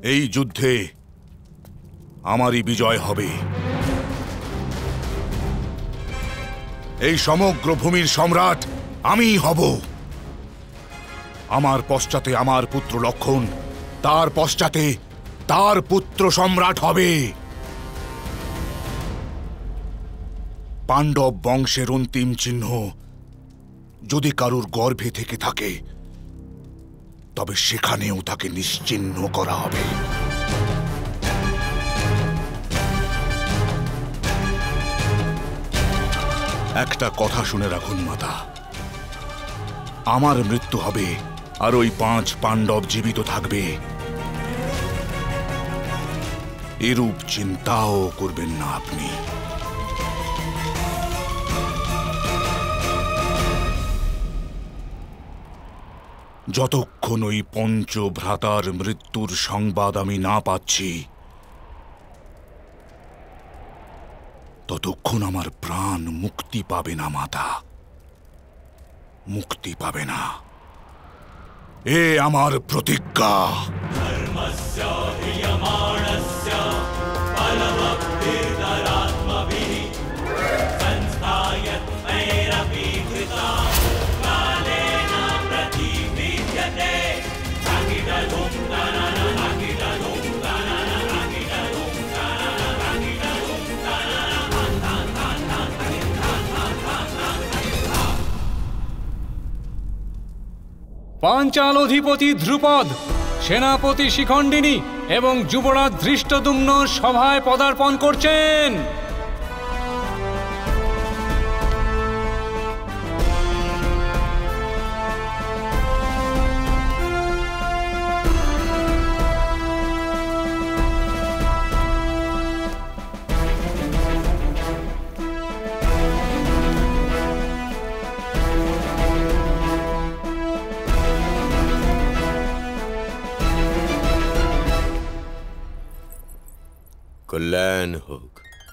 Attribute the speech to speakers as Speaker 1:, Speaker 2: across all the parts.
Speaker 1: এই যুদ্ধে আমারই বিজয় হবে। এই সমগ্র ভূমির সম্রাট আমিই হব। আমার পশ্চাতে আমার পুত্র লক্ষণ, তার পশ্চাতে তার পুত্র সম্রাট হবে। পাণ্ডব বংশের অন্তিম চিহ্ন যদি কারুর গর্ভে থেকে থাকে, তবে সেখানেও তাকে নিশ্চিহ্ন করা হবে। একটা কথা শুনে রাখুন মাতা, আমার মৃত্যু হবে আর ওই 5 পাণ্ডব জীবিত থাকবে, এরূপ চিন্তাও করবেন না আপনি। যতক্ষণ ওই পঞ্চভ্রাতার মৃত্যুর সংবাদ আমি না পাচ্ছি, ততক্ষণ আমার প্রাণ মুক্তি পাবে না মাতা, মুক্তি পাবে না। এ আমার প্রতিজ্ঞা।
Speaker 2: পাঞ্চাল অধিপতি ধ্রুপদ, সেনাপতি শিখণ্ডিনী এবং যুবরাজ ধৃষ্টদ্যুম্ন সভায় পদার্পণ করছেন।
Speaker 3: কল্যাণ হোক।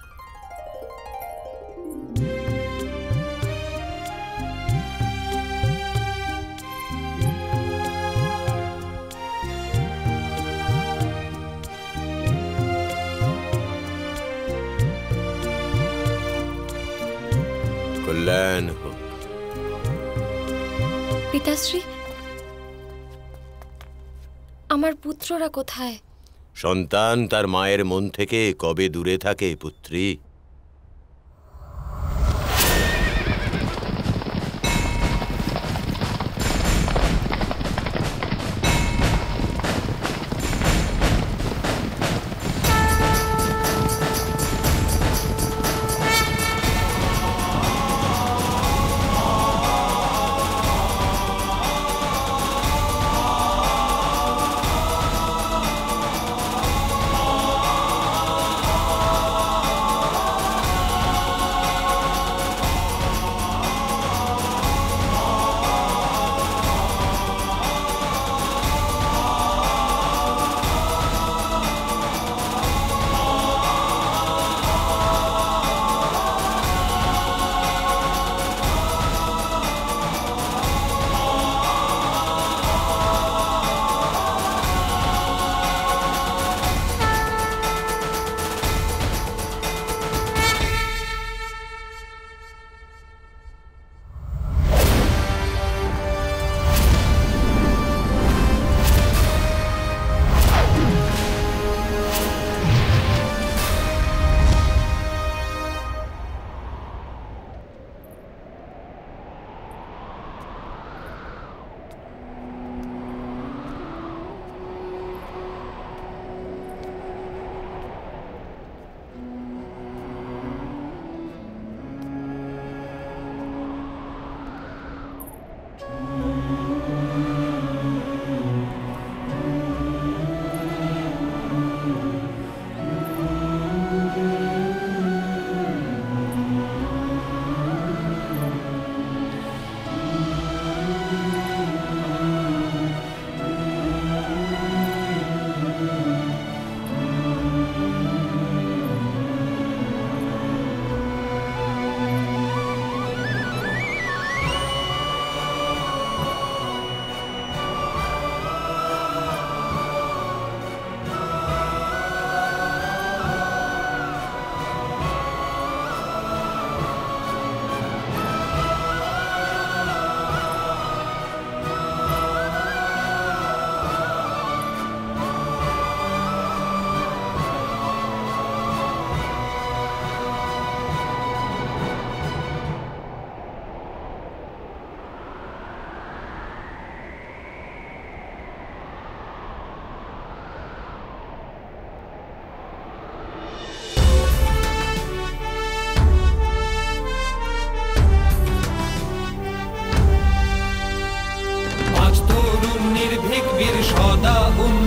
Speaker 3: কল্যাণ হোক।
Speaker 4: পিতাশ্রী, আমার পুত্ররা কোথায়?
Speaker 3: সন্তান তার মায়ের মন থেকে কবে দূরে থাকে পুত্রী?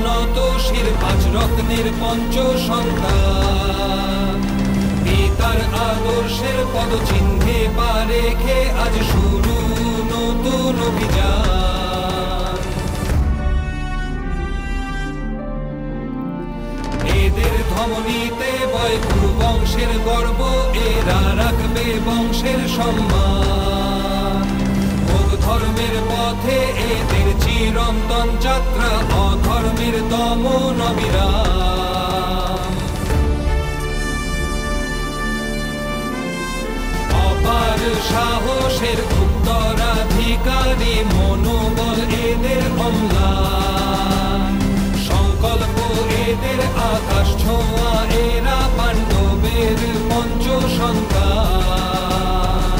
Speaker 5: নত শির 5 রত্নের পঞ্চ সন্তান। পিতার আদর্শের পদচিহ্নে পা রেখে আজ শুরু নতুন অভিযান। এদের ধমনীতে বয় কুরু বংশের গর্ব, এরা রাখবে বংশের সম্মান। ভোগ ধর্মের পথে এদের চিরন্তন যাত্রা, অধর্মের দমন অবিরাম। অপার সাহসের উত্তরাধিকারী, মনোবল এদের অম্লান। সংকল্প এদের আকাশ ছোঁয়া, এরা পাণ্ডবের পঞ্চ সন্তান।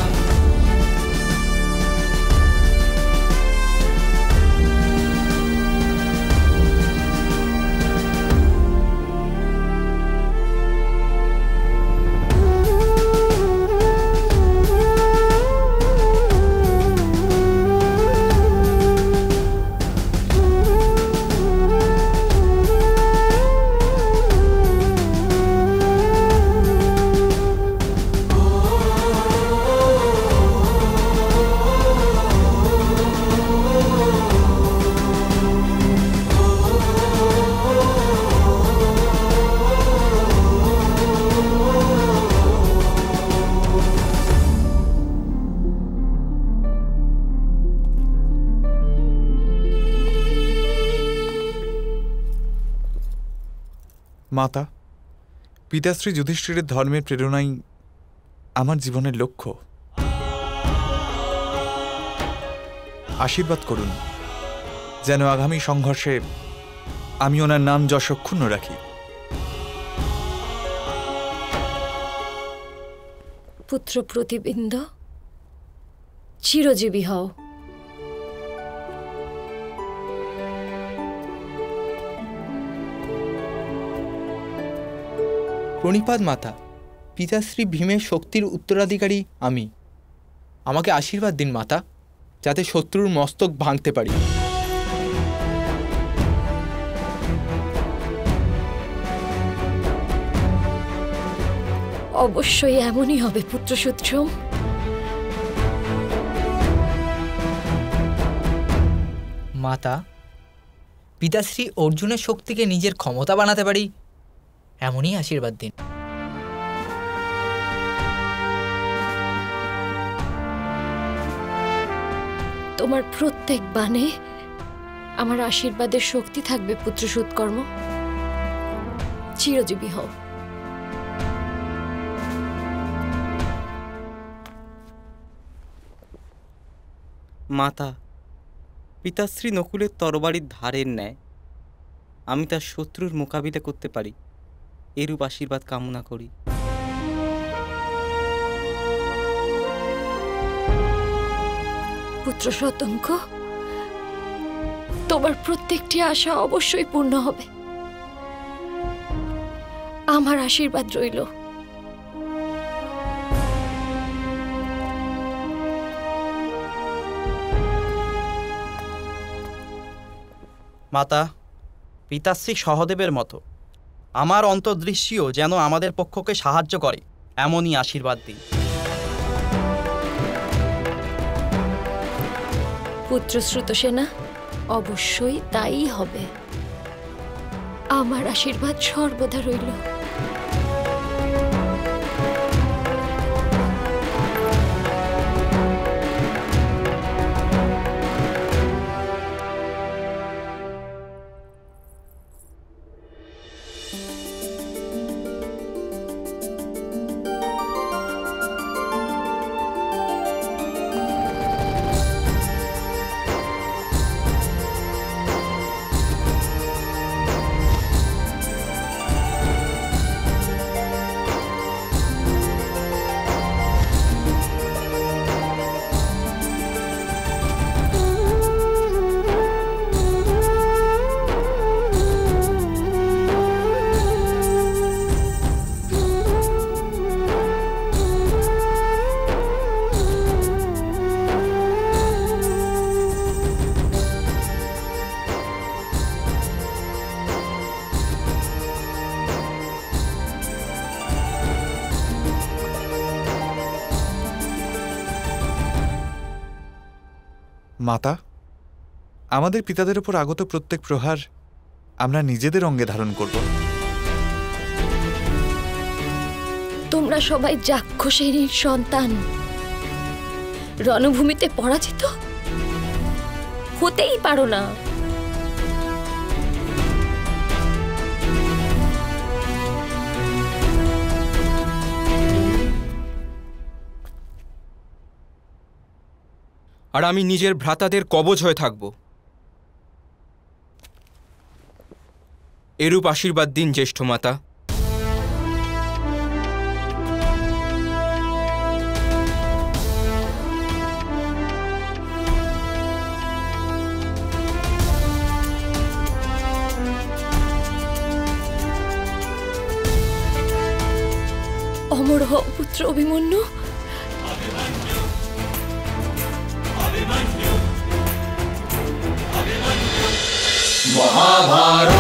Speaker 6: মাতা, পিতাশ্রী যুধিষ্ঠিরের ধর্মের প্রেরণাই আমার জীবনের লক্ষ্য। আশীর্বাদ করুন যেন আগামী সংঘর্ষে আমি ওনার নাম যশ অক্ষুণ্ণ রাখি।
Speaker 4: পুত্র প্রতিবিন্দ, চিরজীবী হও।
Speaker 7: প্রণিপাত মাতা, পিতাশ্রী ভীমের শক্তির উত্তরাধিকারী আমি। আমাকে আশীর্বাদ দিন মাতা, যাতে শত্রুর মস্তক ভাঙতে পারি।
Speaker 4: অবশ্যই এমনই হবে পুত্রসূত্রম।
Speaker 8: মাতা, পিতাশ্রী অর্জুনের শক্তিকে নিজের ক্ষমতা বানাতে পারি, এমনই আশীর্বাদ দিন।
Speaker 4: তোমার প্রত্যেক বাণে আমার আশীর্বাদের শক্তি থাকবে পুত্রসূৎকর্ম। চিরজীবী হও।
Speaker 9: মাতা, পিতাশ্রী নকুলের তরবারির ধারের ন্যায় আমি তার শত্রুর মোকাবিলা করতে পারি, এরূপ আশীর্বাদ কামনা করি।
Speaker 4: পুত্র শতঙ্ক, তোমার প্রত্যেকটি আশা অবশ্যই পূর্ণ হবে। আমার আশীর্বাদ রইল।
Speaker 9: মাতা, পিতাশ্রী সহদেবের মতো আমার অন্তর্দৃষ্টিও যেন আমাদের পক্ষকে সাহায্য করে, এমনই আশীর্বাদ দিই।
Speaker 4: পুত্র শ্রুতসেনা, অবশ্যই তাই হবে। আমার আশীর্বাদ সর্বদা রইল।
Speaker 6: মাতা, আমাদের পিতাদের উপর আগত প্রত্যেক প্রহার আমরা নিজেদের অঙ্গে ধারণ করব।
Speaker 4: তোমরা সবাই যাক্ষসেনীর সন্তান, রণভূমিতে পরাজিত হতেই পারো না।
Speaker 10: আর আমি নিজের ভ্রাতাদের কবচ হয়ে থাকব। এরূপ আশীর্বাদ দিন জ্যেষ্ঠ মাতা।
Speaker 4: অমর হ পুত্র অভিমন্যু।
Speaker 5: মহাভারত।